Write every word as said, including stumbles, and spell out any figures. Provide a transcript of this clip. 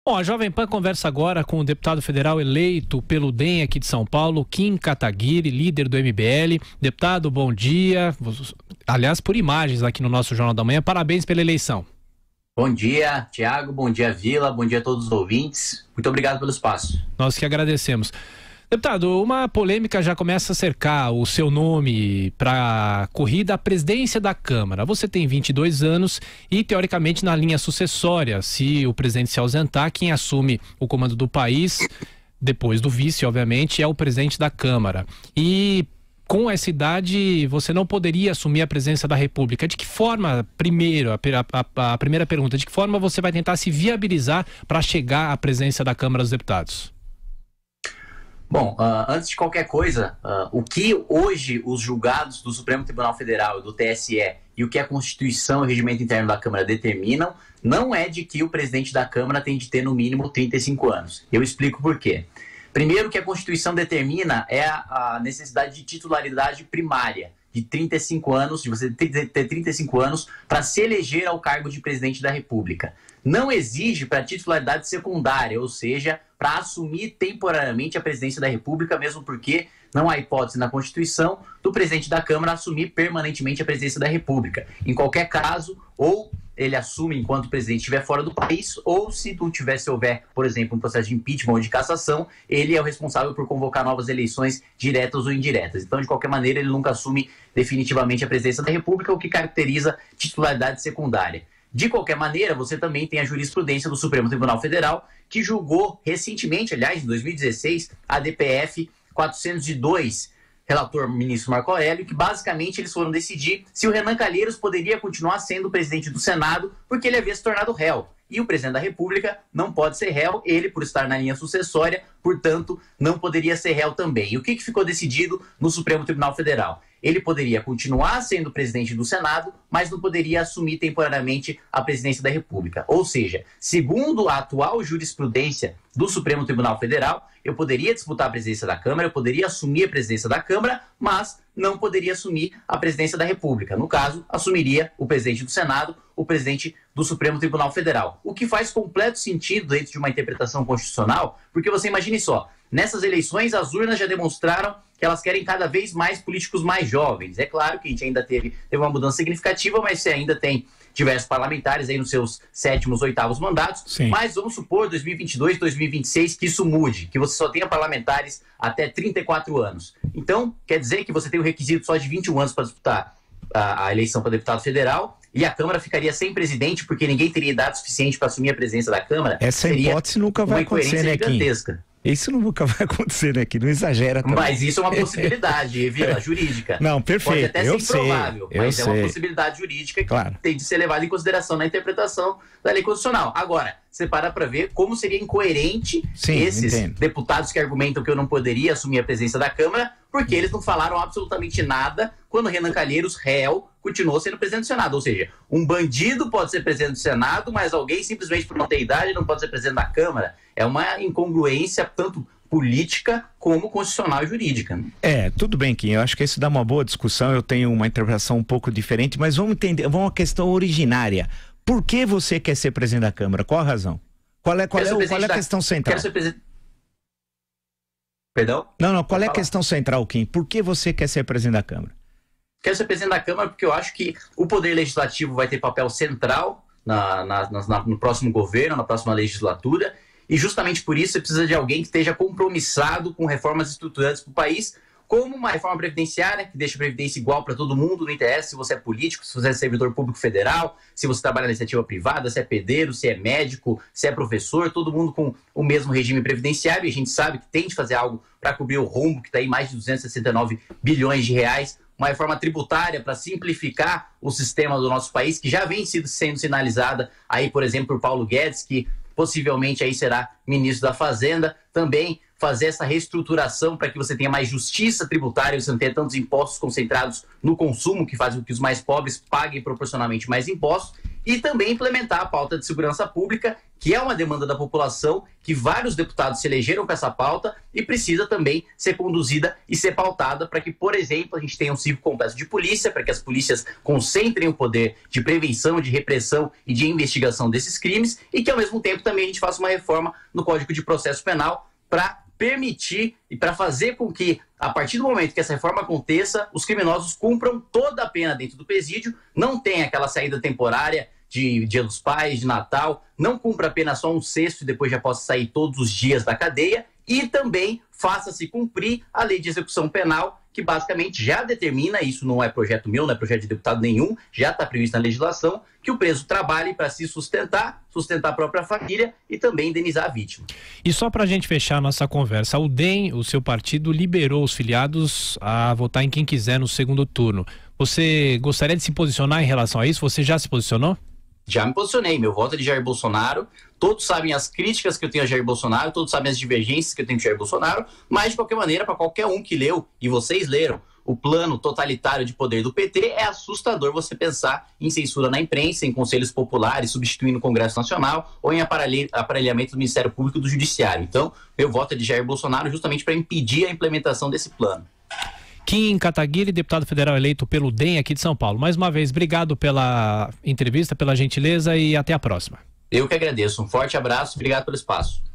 Bom, a Jovem Pan conversa agora com o deputado federal eleito pelo D E M aqui de São Paulo, Kim Kataguiri, líder do M B L. Deputado, bom dia. Aliás, por imagens aqui no nosso Jornal da Manhã, parabéns pela eleição. Bom dia, Tiago, bom dia, Vila, bom dia a todos os ouvintes. Muito obrigado pelo espaço. Nós que agradecemos. Deputado, uma polêmica já começa a cercar o seu nome para a corrida à presidência da Câmara. Você tem vinte e dois anos e, teoricamente, na linha sucessória, se o presidente se ausentar, quem assume o comando do país, depois do vice, obviamente, é o presidente da Câmara. E com essa idade, você não poderia assumir a presidência da República. De que forma, primeiro, a, a, a primeira pergunta, de que forma você vai tentar se viabilizar para chegar à presidência da Câmara dos Deputados? Bom, uh, antes de qualquer coisa, uh, o que hoje os julgados do Supremo Tribunal Federal e do T S E e o que a Constituição e o regimento interno da Câmara determinam, não é de que o presidente da Câmara tem de ter no mínimo trinta e cinco anos. Eu explico por quê. Primeiro, o que a Constituição determina é a, a necessidade de titularidade primária, de trinta e cinco anos, de você ter, ter trinta e cinco anos para se eleger ao cargo de presidente da República. Não exige para titularidade secundária, ou seja, para assumir temporariamente a presidência da República, mesmo porque não há hipótese na Constituição do presidente da Câmara assumir permanentemente a presidência da República. Em qualquer caso, ou ele assume enquanto o presidente estiver fora do país, ou se não tiver, se houver, por exemplo, um processo de impeachment ou de cassação, ele é o responsável por convocar novas eleições diretas ou indiretas. Então, de qualquer maneira, ele nunca assume definitivamente a presidência da República, o que caracteriza titularidade secundária. De qualquer maneira, você também tem a jurisprudência do Supremo Tribunal Federal, que julgou recentemente, aliás, em dois mil e dezesseis, a D P F quatrocentos e dois, relator ministro Marco Aurélio, que basicamente eles foram decidir se o Renan Calheiros poderia continuar sendo o presidente do Senado, porque ele havia se tornado réu. E o presidente da República não pode ser réu, ele, por estar na linha sucessória, portanto, não poderia ser réu também. E o que, que ficou decidido no Supremo Tribunal Federal? Ele poderia continuar sendo presidente do Senado, mas não poderia assumir temporariamente a presidência da República. Ou seja, segundo a atual jurisprudência do Supremo Tribunal Federal, eu poderia disputar a presidência da Câmara, eu poderia assumir a presidência da Câmara, mas não poderia assumir a presidência da República. No caso, assumiria o presidente do Senado, o presidente do Supremo Tribunal Federal. O que faz completo sentido dentro de uma interpretação constitucional, porque você imagine só, nessas eleições as urnas já demonstraram que elas querem cada vez mais políticos mais jovens. É claro que a gente ainda teve, teve uma mudança significativa, mas você ainda tem diversos parlamentares aí nos seus sétimos, oitavos mandatos. Sim. Mas vamos supor, dois mil e vinte e dois, dois mil e vinte e seis, que isso mude, que você só tenha parlamentares até trinta e quatro anos. Então, quer dizer que você tem o requisito só de vinte e um anos para disputar a, a eleição para deputado federal, e a Câmara ficaria sem presidente, porque ninguém teria idade suficiente para assumir a presidência da Câmara. Essa hipótese nunca vai acontecer, né, Kim? Isso nunca vai acontecer, né? Que não exagera também. Mas isso é uma possibilidade, Vila, jurídica. Não, perfeito. Pode até eu ser sei, improvável, eu mas sei. é uma possibilidade jurídica que claro. tem de ser levada em consideração na interpretação da lei constitucional. Agora, você para para ver como seria incoerente Sim, esses entendo. deputados que argumentam que eu não poderia assumir a presidência da Câmara, porque eles não falaram absolutamente nada quando Renan Calheiros, réu, continuou sendo presidente do Senado. Ou seja, um bandido pode ser presidente do Senado, mas alguém simplesmente por não ter idade não pode ser presidente da Câmara. É uma incongruência tanto política como constitucional e jurídica. É, tudo bem, Kim, eu acho que isso dá uma boa discussão, eu tenho uma interpretação um pouco diferente, mas vamos entender, vamos à questão originária. Por que você quer ser presidente da Câmara? Qual a razão? Qual é, qual é, qual é a da... questão central? Quero ser presidente... Perdão? Não, não, qual é a questão central, Kim? Por que você quer ser presidente da Câmara? Quero ser presidente da Câmara porque eu acho que o Poder Legislativo vai ter papel central na, na, na, no próximo governo, na próxima legislatura, e justamente por isso você precisa de alguém que esteja compromissado com reformas estruturantes para o país, como uma reforma previdenciária, que deixa a previdência igual para todo mundo, não interessa se você é político, se você é servidor público federal, se você trabalha na iniciativa privada, se é pedreiro, se é médico, se é professor, todo mundo com o mesmo regime previdenciário, e a gente sabe que tem de fazer algo para cobrir o rombo, que está aí mais de duzentos e sessenta e nove bilhões de reais, uma reforma tributária para simplificar o sistema do nosso país, que já vem sido, sendo sinalizada aí, por exemplo, por Paulo Guedes, que possivelmente aí será ministro da Fazenda, também fazer essa reestruturação para que você tenha mais justiça tributária, você não tenha tantos impostos concentrados no consumo, que faz com que os mais pobres paguem proporcionalmente mais impostos, e também implementar a pauta de segurança pública, que é uma demanda da população, que vários deputados se elegeram com essa pauta e precisa também ser conduzida e ser pautada para que, por exemplo, a gente tenha um ciclo completo de polícia, para que as polícias concentrem o poder de prevenção, de repressão e de investigação desses crimes, e que, ao mesmo tempo, também a gente faça uma reforma no Código de Processo Penal para permitir e para fazer com que, a partir do momento que essa reforma aconteça, os criminosos cumpram toda a pena dentro do presídio, não tenha aquela saída temporária de Dia dos Pais, de Natal, não cumpra apenas só um sexto e depois já possa sair todos os dias da cadeia, e também faça-se cumprir a lei de execução penal, que basicamente já determina, isso não é projeto meu, não é projeto de deputado nenhum, já está previsto na legislação, que o preso trabalhe para se sustentar, sustentar a própria família e também indenizar a vítima. E só para a gente fechar a nossa conversa, o D E M, o seu partido, liberou os filiados a votar em quem quiser no segundo turno. Você gostaria de se posicionar em relação a isso? Você já se posicionou? Já me posicionei, meu voto é de Jair Bolsonaro, todos sabem as críticas que eu tenho a Jair Bolsonaro, todos sabem as divergências que eu tenho com Jair Bolsonaro, mas de qualquer maneira, para qualquer um que leu, e vocês leram, o plano totalitário de poder do P T, é assustador você pensar em censura na imprensa, em conselhos populares, substituindo o Congresso Nacional, ou em aparelhamento do Ministério Público e do Judiciário. Então, meu voto é de Jair Bolsonaro justamente para impedir a implementação desse plano. Kim Kataguiri, deputado federal eleito pelo D E M aqui de São Paulo. Mais uma vez, obrigado pela entrevista, pela gentileza e até a próxima. Eu que agradeço. Um forte abraço, obrigado pelo espaço.